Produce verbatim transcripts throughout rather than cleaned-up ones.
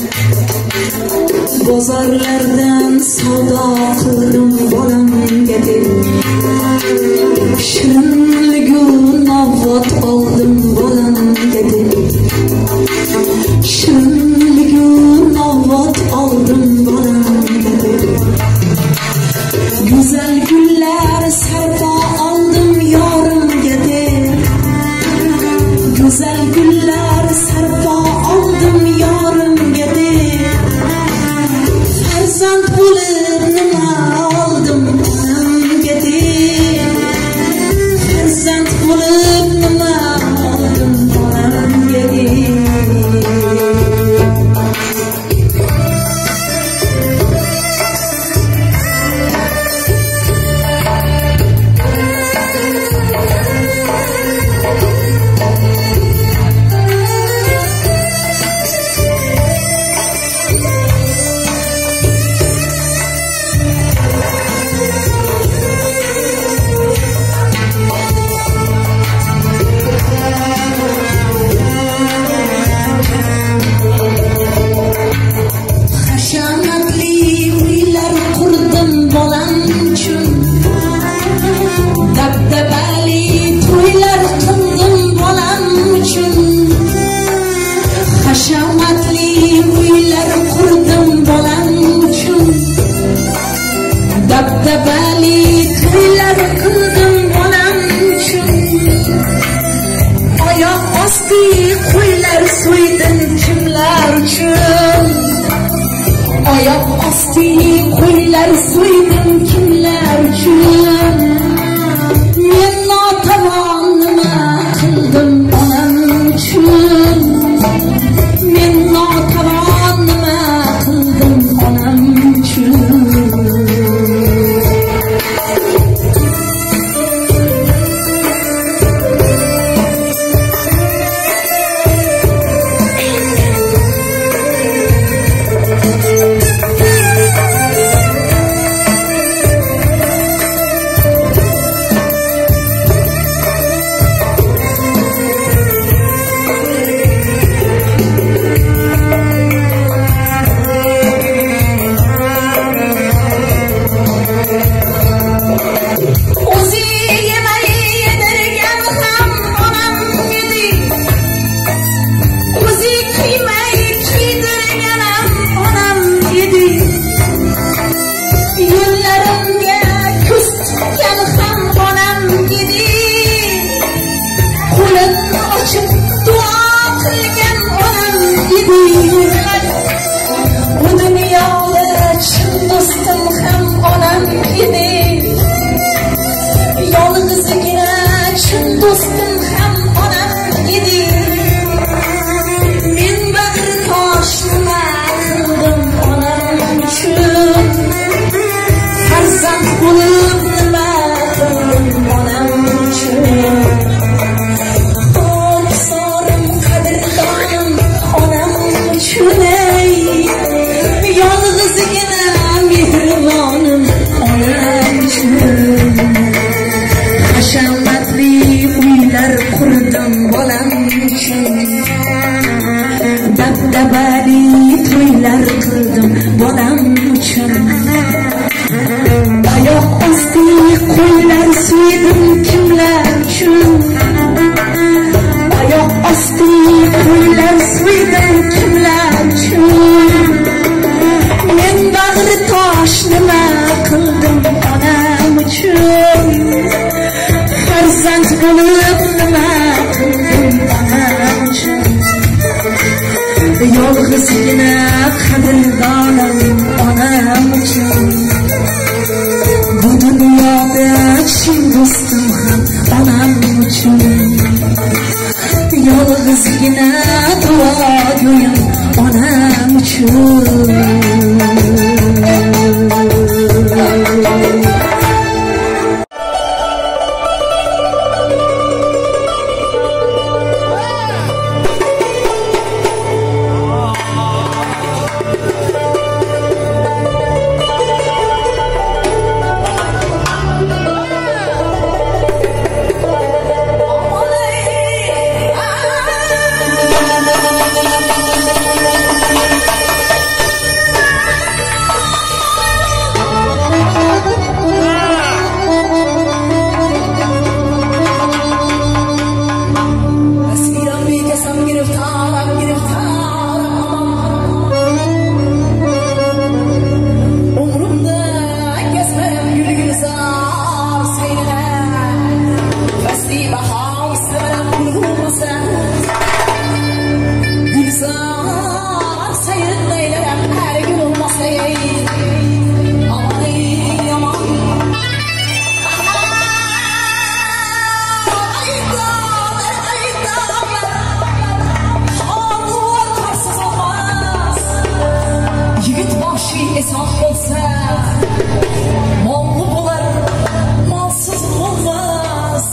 bozorlardan savdo qildim bolamga deb, shirinligu navbat oldim bolamga deb, shirinligu navbat oldim bolamga deb, go'zal gullar sarpo oldim yorimga deb, go'zal gullar sarpo oldim yorimga deb, farzand bo'lib nima oldim onamga deb, farzand bo'lib nima oldim onamga deb. Oyoq osti qo'ylar so'ydim kimlar uchun, men notavon nima qildim onam uchun, men notavon nima qildim onam uchun. Yolg'izgina duoyim onam uchun. kishi eson bo'lsa molli bo'lar, molsiz bo'lmas.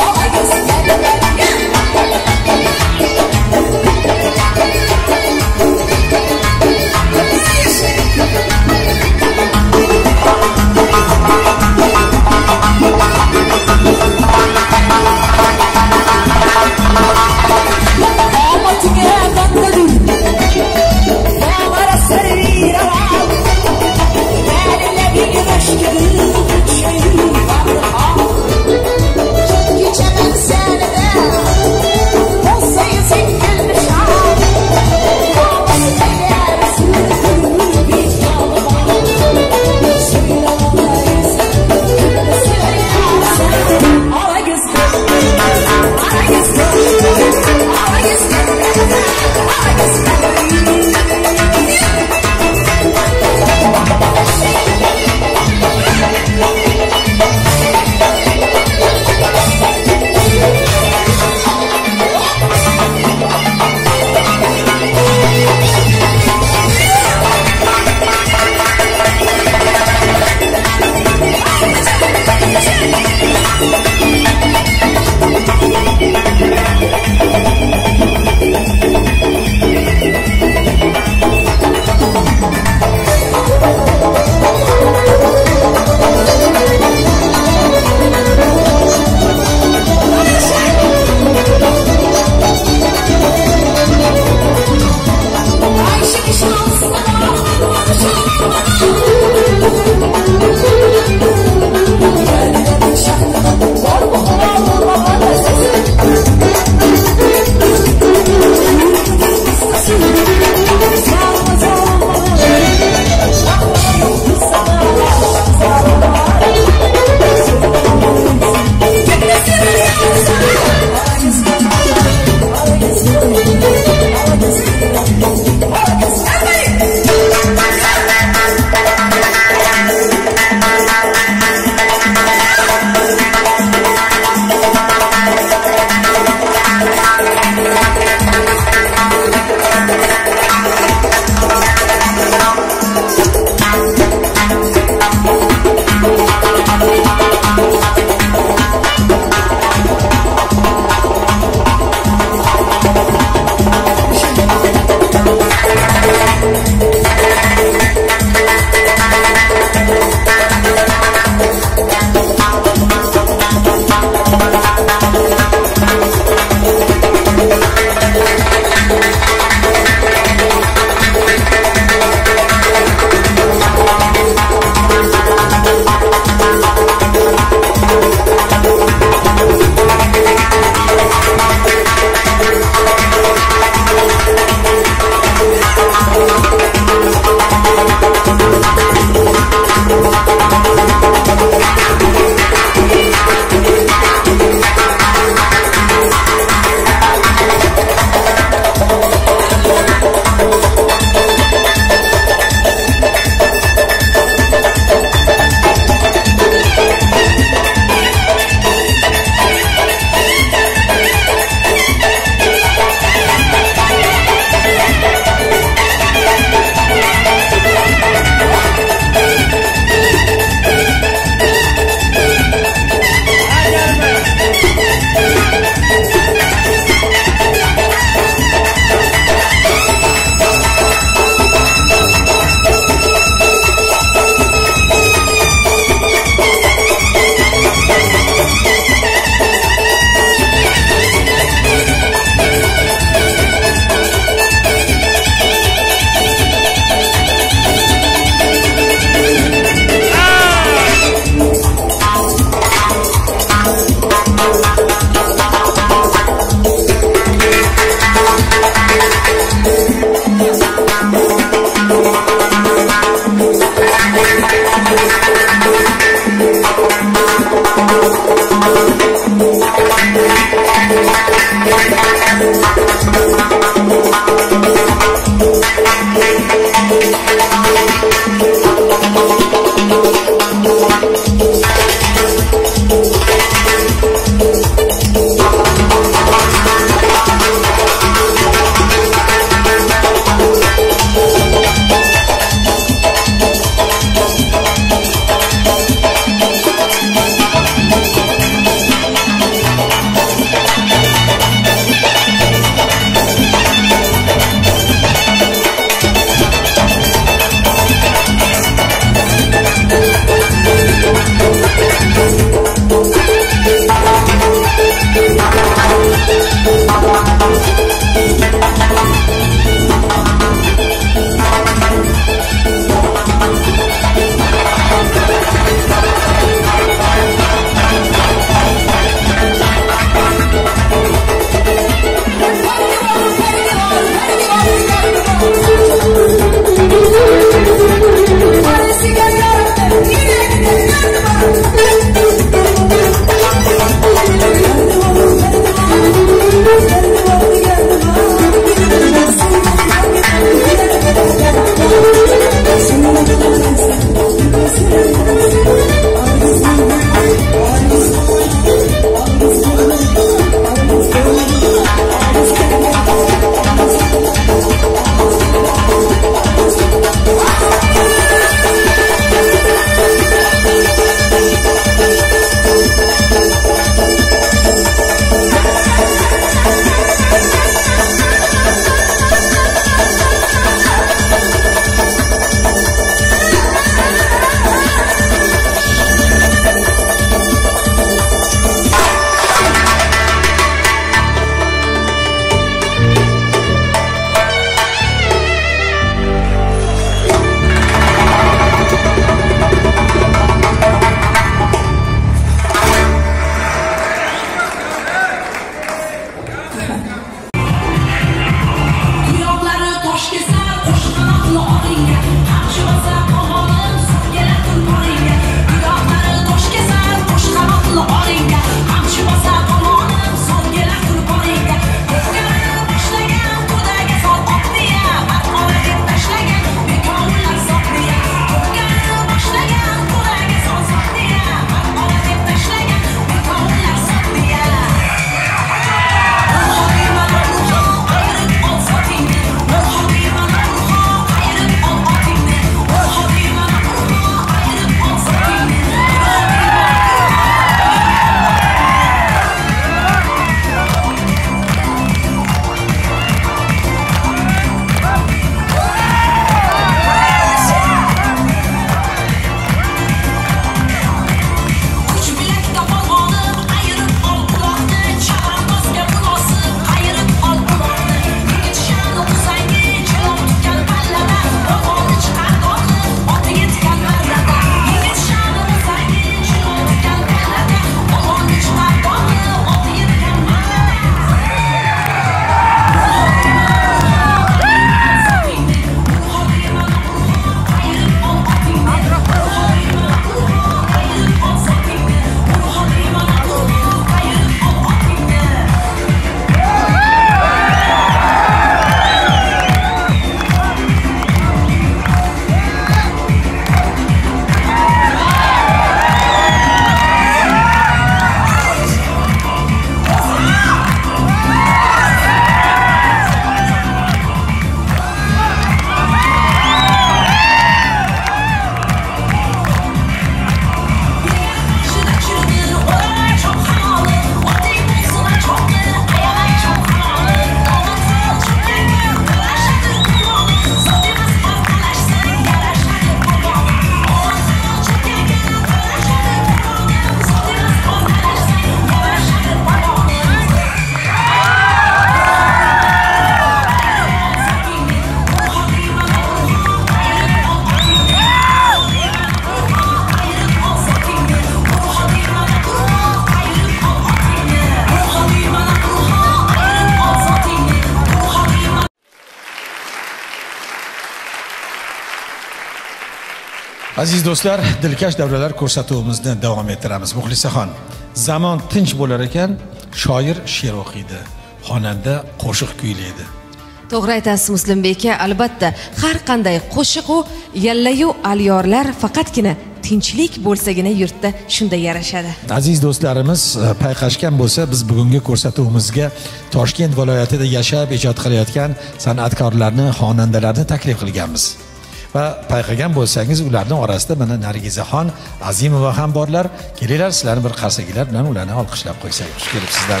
Aziz do'stlar, dilkash davralar ko'rsatuvimizni davom ettiramiz. Muxlisaxon, zamon tinch bo'lar ekan, shoir she'r o'qiydi, xonanda qo'shiq kuylaydi. To'g'ri aytasiz Muslimbek aka, albatta har qanday qo'shiq u yallayu alyorlar faqatgina tinchlik bo'lsagina yurtda shunday yarashadi. Aziz do'stlarimiz payqashgan bo'lsa, biz bugungi ko'rsatuvimizga Toshkent viloyatida yashab ijod qilayotgan san'atkorlarni, xonandalarni taklif qilganmiz. Va payqagan bo'lsangiz, ularning orasida mana Nargizaxon Azimova ham borlar. Kelinglar, sizlarni bir qarsaklar bilan ularni olqishlab qo'ysak. Xush kelibsizlar.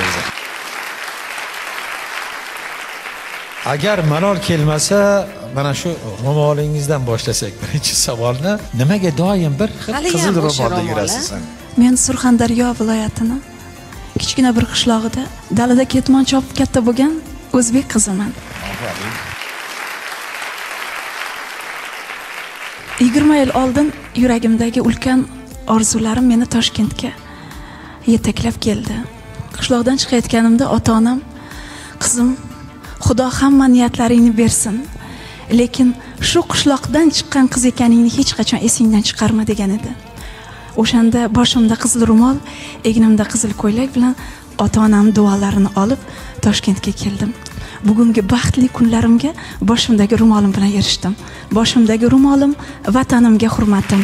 Agar malol kelmasa, mana shu ro'molingizdan boshlasak birinchi savolni, nimaga doim bir qizil ro'molda yurasiz? Men Surxondaryo viloyatini kichkina bir qishlog'ida dalada ketmon chopib katta bo'lgan o'zbek qiziman. yigirma yil oldin yuragimdagi ulkan orzularim meni Toshkentga yetaklab keldi. Qishloqdan chiqayotganimda ota-onam, "Qizim, Xudo hamma niyatlaringni bersin, lekin shu qishloqdan chiqqan qiz ekaningni hech qachon esingdan chiqarma" degan edi. O'shanda boshimda qizil ro'mol, egnimda qizil ko'ylak bilan ota-onam duolarini olib Toshkentga keldim. Bugungi baxtli kunlarimga boshimdagi ro'molim bilan erishdim. Boshimdagi ro'molim vatanimga hurmatim.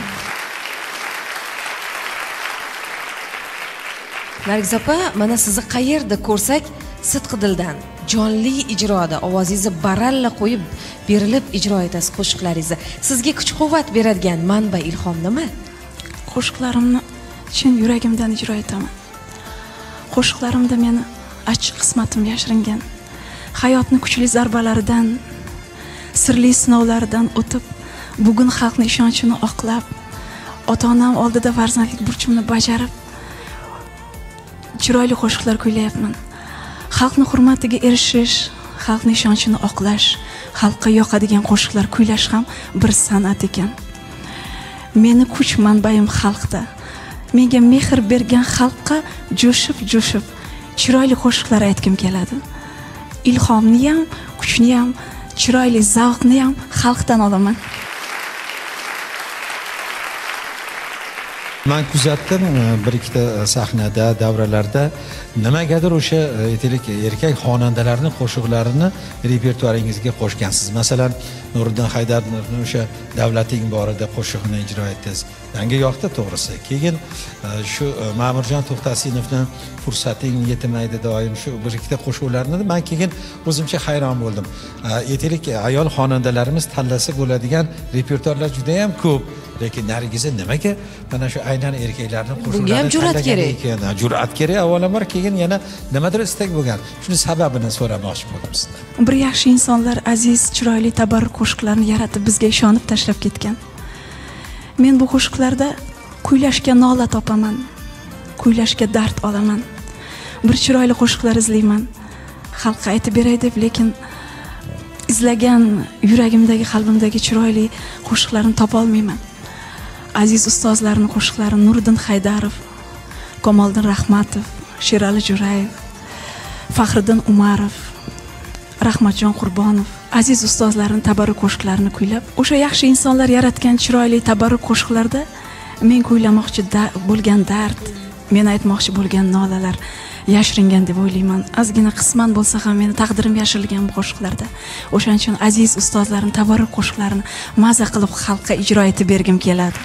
Nargiz opa, mana sizni qayerda ko'rsak, sidqi dildan, jonli ijroda ovozingizni baralla qo'yib, berilib ijro etasiz qo'shiqlaringizni. Sizga kuch-quvvat beradigan manba, ilhom nima? Qo'shiqlarimni chin yuragimdan ijro etaman. Qo'shiqlarimda meni achchiq qismatim yashiringan. Hayotning kuchli zarbalaridan, sirli sinovlardan o'tib, bugun xalqning ishonchini oqlab, ota-onam oldida farzandlik burchimni bajarib, chiroyli qo'shiqlar kuylayapman. Xalqning hurmatiga erishish, xalqning ishonchini oqlash, xalqqa yoqadigan qo'shiqlar kuylash ham bir san'at ekan. Meni kuch manbaim xalqda. Menga mehr bergan xalqqa jo'shib-jo'shib chiroyli qo'shiqlar aytgim keladi. Ilhomni ham, kuchni ham, chiroyli zavqni ham xalqdan olaman. Men kuzatdim bir ikkita sahnada, davralarda nimagadir o'sha aytaylik erkak xonandalarning qo'shiqlarini repertuaringizga qo'shgansiz. Masalan, Nuriddin Haydarovning o'sha Davlating borida qo'shiqni ijro etdingiz. Menga yoqdi to'g'risi. Keyin shu Ma'murjon To'xtasinovning Fursating yetmaydi doim shu bir ikkita qo'shiqlarni men keyin o'zimcha hayron bo'ldim. Aytaylik ayol xonandalarimiz tanlasa bo'ladigan repertuarlar juda ham ko'p. Lekin Nargiza nimaga mana shu aynan erkaklarning qo'shiqlarini ham jur'at kerak ekan? Jur'at kerak avvalambor, keyin yana nimadir istak bo'lgan. Shuni sababini so'ramoqchi bo'ldim sizdan. Bir yaxshi insonlar aziz, chiroyli tabarruk qo'shiqlarni yaratib bizga ishonib tashlab ketgan. Men bu qo'shiqlarda kuylashga nola topaman, kuylashga dard olaman. Bir chiroyli qo'shiqlar izlayman. Xalqqa aytib beray deb, lekin izlagan yuragimdagi, qalbimdagi chiroyli qo'shiqlarni topa olmayman. Aziz ustozlarning qo'shiqlari Nuriddin Haydarov, Kamoliddin Rahmatov, Sherali Jo'rayev, Faxriddin Umarov, Rahmatjon Qurbonov, aziz ustozlarning tabarruk qo'shiqlarini kuylab, o'sha yaxshi insonlar yaratgan chiroyli tabarruk qo'shiqlarda men kuylamoqchi bo'lgan dard, men aytmoqchi bo'lgan nolalar yashiringan deb o'ylayman. Ozgina qisman bo'lsa ham meni taqdirim yashirilgan bu qo'shiqlarda. O'shaning uchun aziz ustozlarning tabarruk qo'shiqlarini maza qilib xalqqa ijro etib bergim keladi.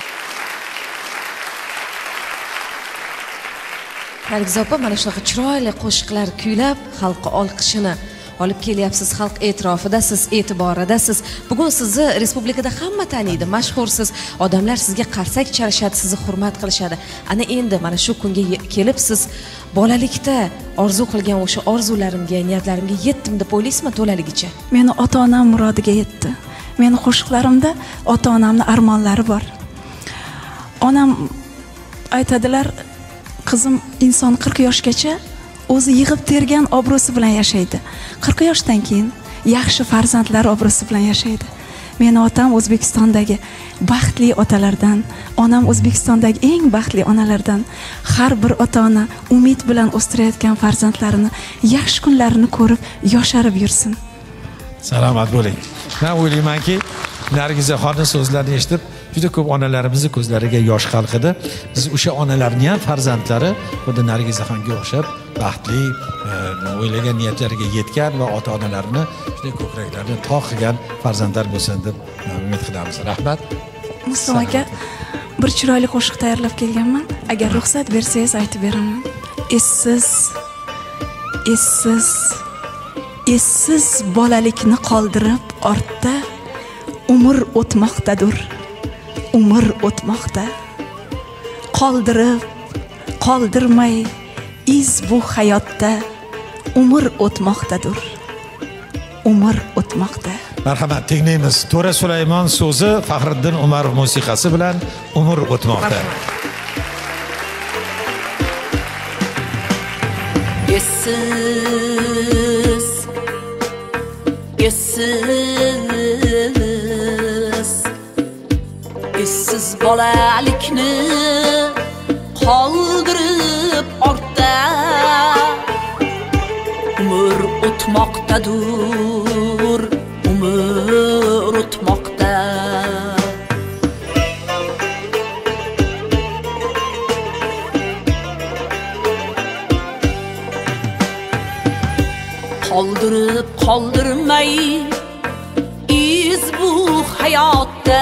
Nargiz opa, mana shunaqa chiroyli qo'shiqlar kuylab, xalqqa olqishini olib kelyapsiz, xalq e'tirofidasiz, e'tiboridasiz. Bugun sizni respublikada hamma taniydi, mashhursiz. Odamlar sizga qarsak chalishadi, sizni hurmat qilishadi. Ana endi mana shu kunga kelib siz bolalikda orzu qilgan o'sha orzularimga, niyatlarimga yetdim deb o'ylaysizmi to'laligicha? Meni ota-onam murodiga yetdi. Meni qo'shiqlarimda ota-onamning armonlari bor. Onam aytadilar, "Qizim, inson qirq yoshgacha o'zi yig'ib tergan obro'si bilan yashaydi. qirq yoshdan keyin yaxshi farzandlar obro'si bilan yashaydi." Meni otam O'zbekistondagi baxtli otalardan, onam O'zbekistondagi eng baxtli onalardan. Har bir ota-ona umid bilan o'stirayotgan farzandlarini yaxshi kunlarini ko'rib, yosharib yursin. Salomat bo'ling. Men o'ylaymanki, Nargizaxonning so'zlarini eshitib juda ko'p onalarimizni ko'zlariga yosh qalqidi. Biz o'sha onalarning ham farzandlari xuddi Nargizaxonga o'xshab baxtli, o'ylagan niyatlariga yetgan va ota-onalarini shunday ko'kraklarini tog' qilgan farzandlar bo'lsin deb umid qilamiz. Rahmat. Mustafa aka, bir chiroyli qo'shiq tayyorlab kelganman. Agar ruxsat bersangiz aytib beraman. Essiz, essiz, essiz bolalikni qoldirib ortda umr o'tmoqdadir. Umr o'tmoqda. Qoldirib, qoldirmay iz bu hayotda umr o'tmoqdadir. Umr o'tmoqda. Marhamat, tinglaymiz. To'ra Sulaymon so'zi, Faxriddin Umarov musiqasi bilan umr o'tmoqda. Essiz, essiz, essiz bolalikni qoldirib ortda umr o'tmoqdadir, umr o'tmoqda. Qoldirib qoldirmay iz bu hayotda.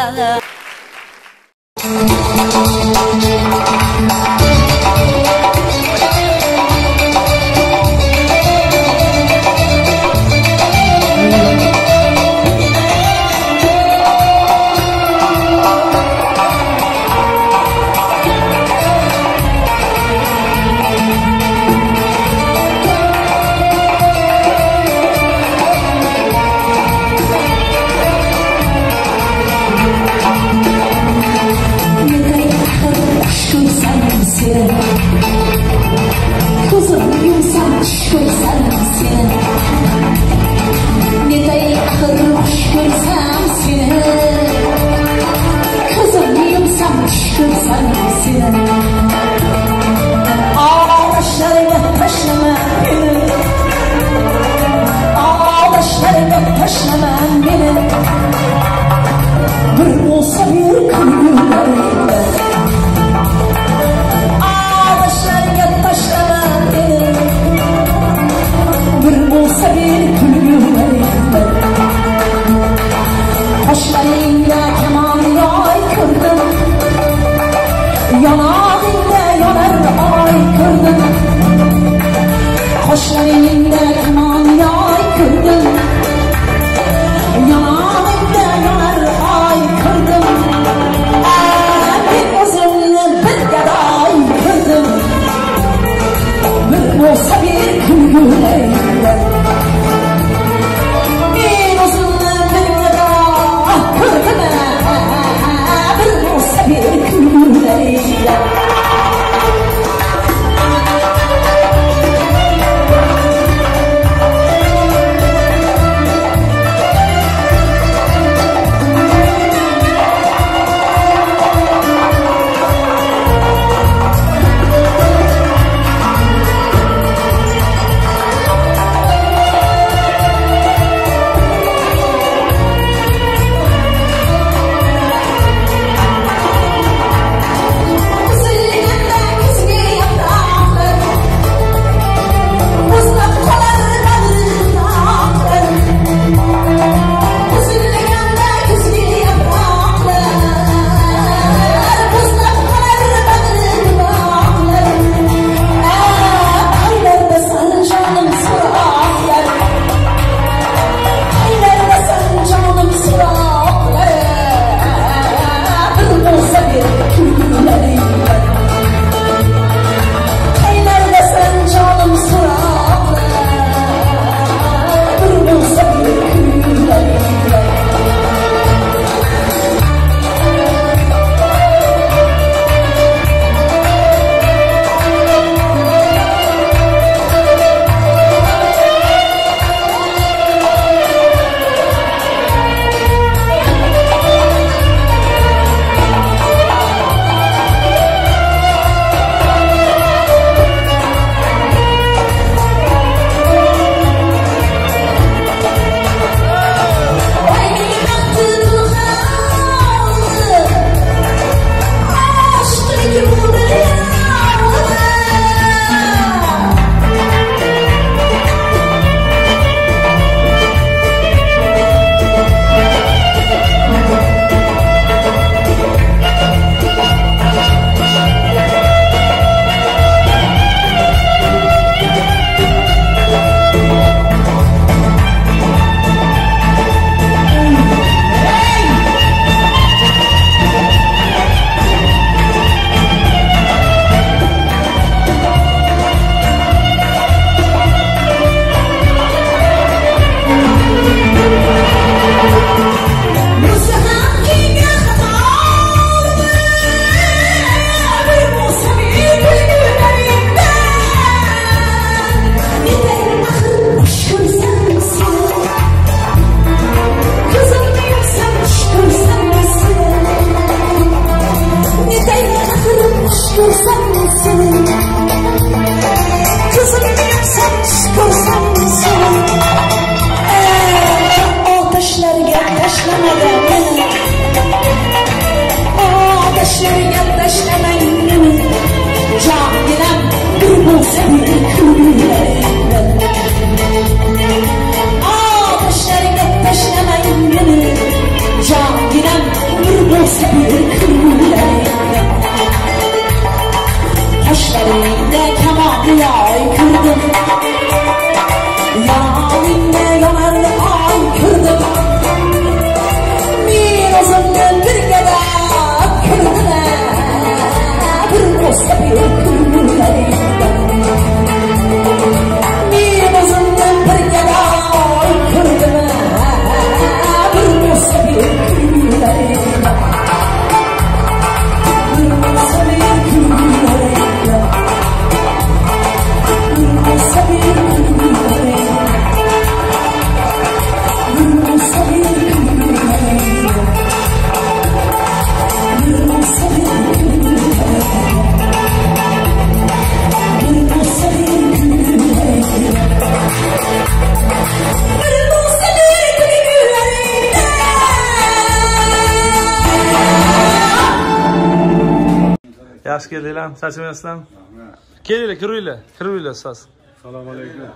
Yaxshi keldinglar, charchamayapsizlarmi? Kelinglar, kiringlar, kiringlar ustoz. Assalomu alaykum.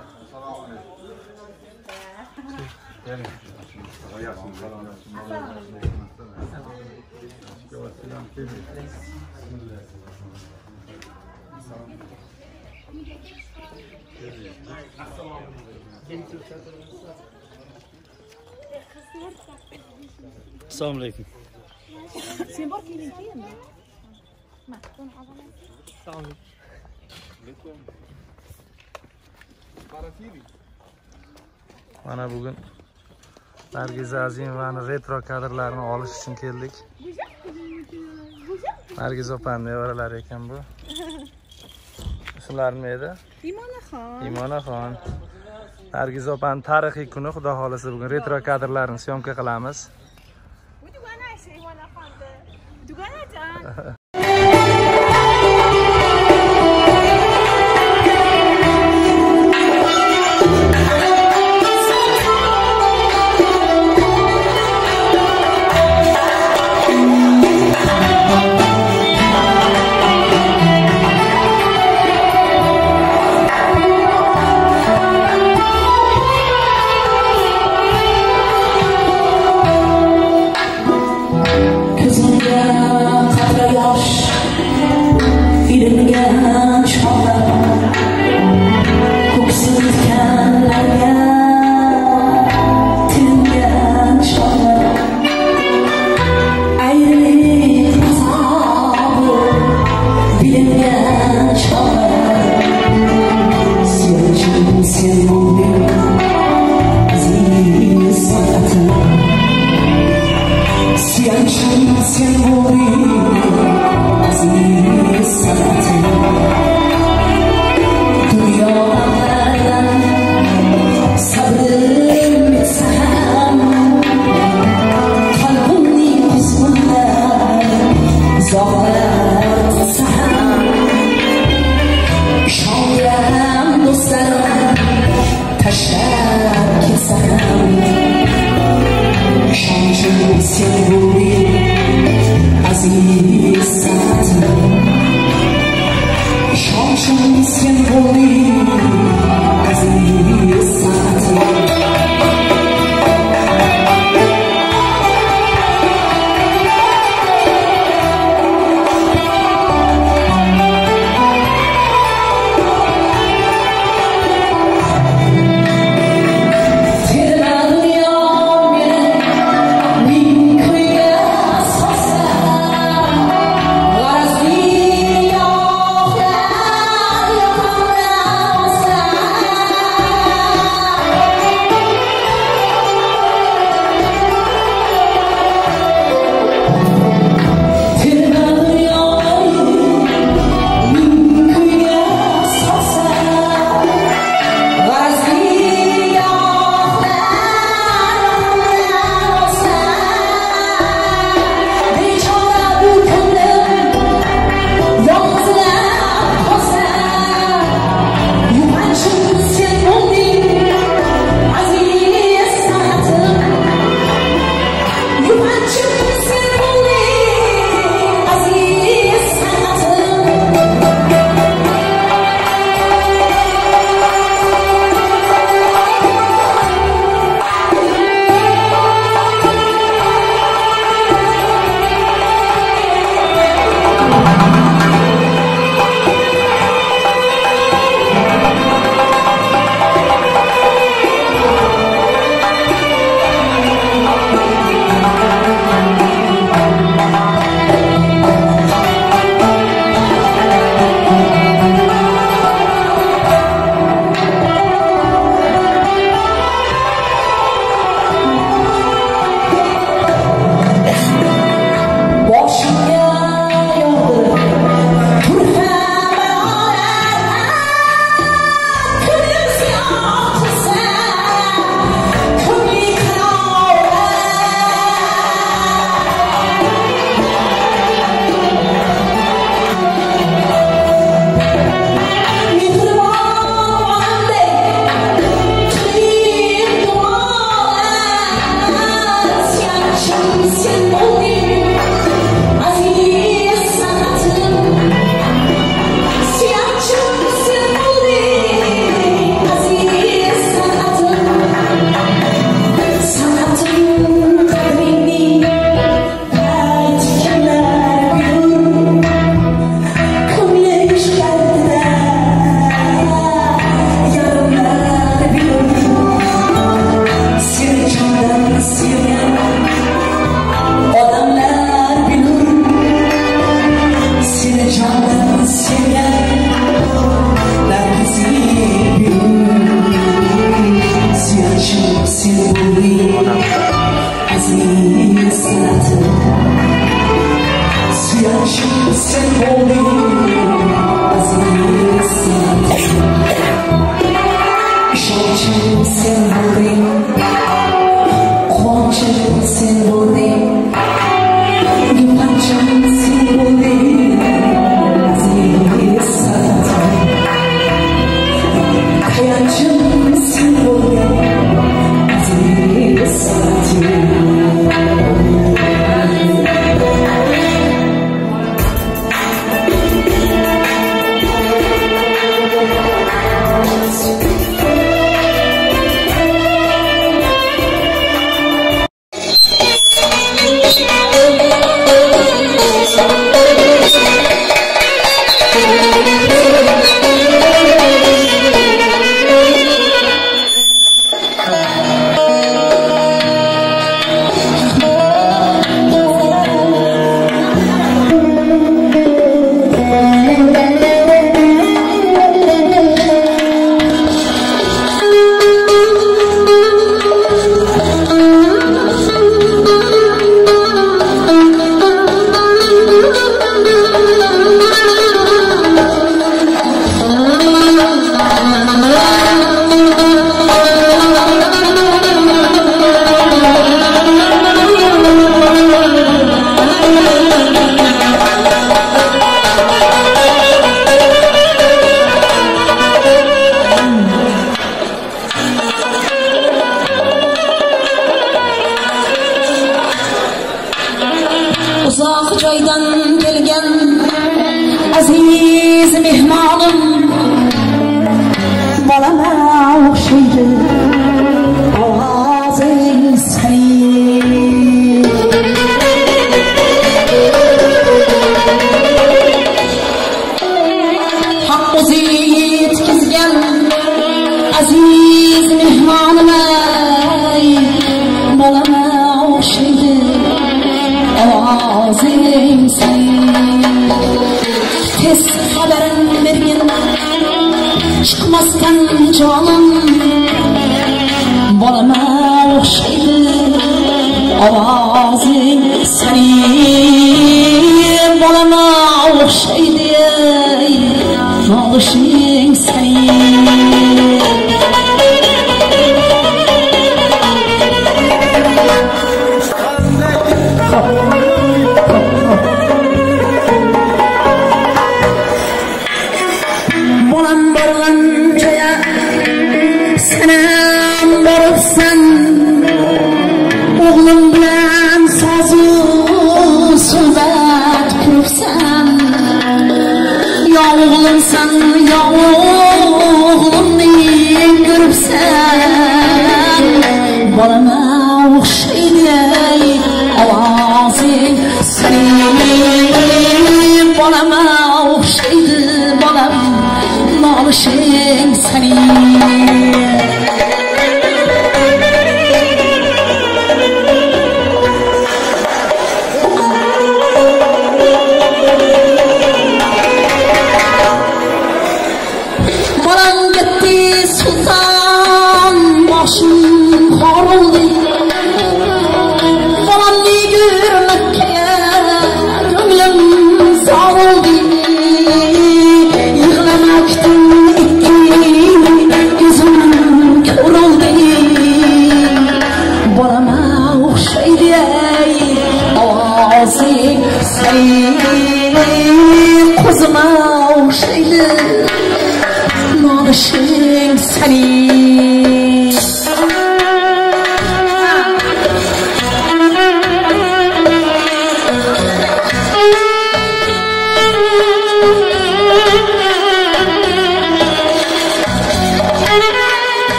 Assalomu alaykum. Sen bor keling keyin. Mana bugun Nargiza Azimovani retro kadrlarini olish uchun keldik. Nargiza opani nevaralari ekan bu. Shularmi edi? Imonaxon. Imonaxon. Nargiza opani tarixiy kuni, xudo xolasa bugun retro kadrlarini syomka qilamiz.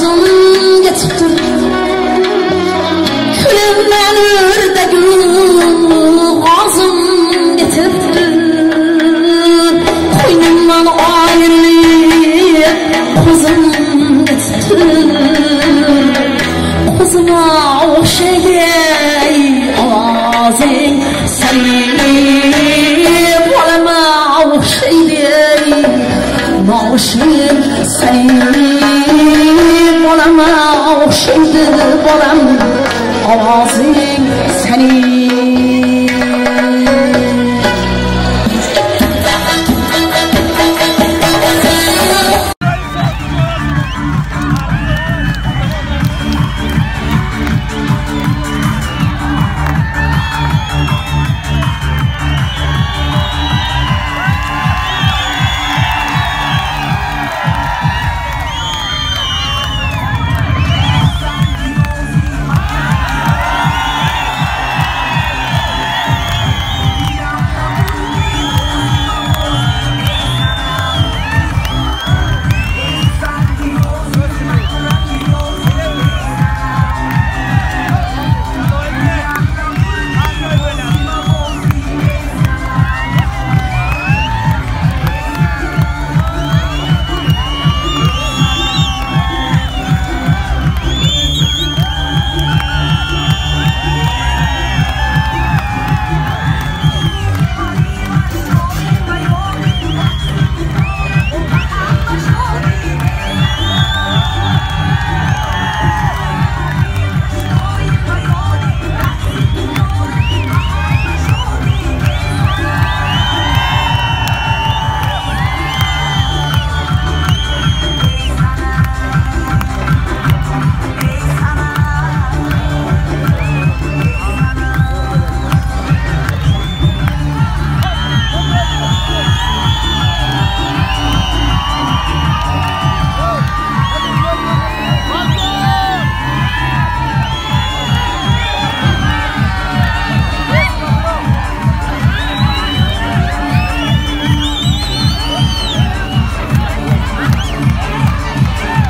ağzım geçiptir Külümden ürde gül ağzım geçiptir Koynumdan ayrılıp kuzum geçiptir Kuzuma okşayay avazın senin Bolama okşayay Mağuşum senin Bolama okşaydı bolam avazın senin